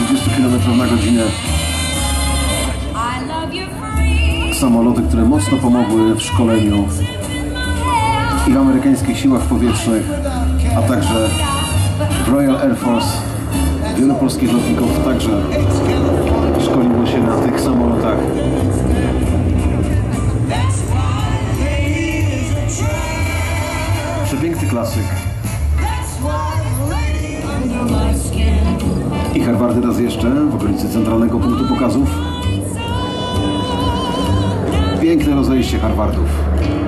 120 km na godzinę. Samoloty, które mocno pomogły w szkoleniu i w amerykańskich siłach powietrznych, a także w Royal Air Force. Wielu polskich lotników także szkoliło się na tych samolotach. Przepiękny klasyk. I Harvardy raz jeszcze w okolicy centralnego punktu pokazów. Piękne rozejście Harvardów.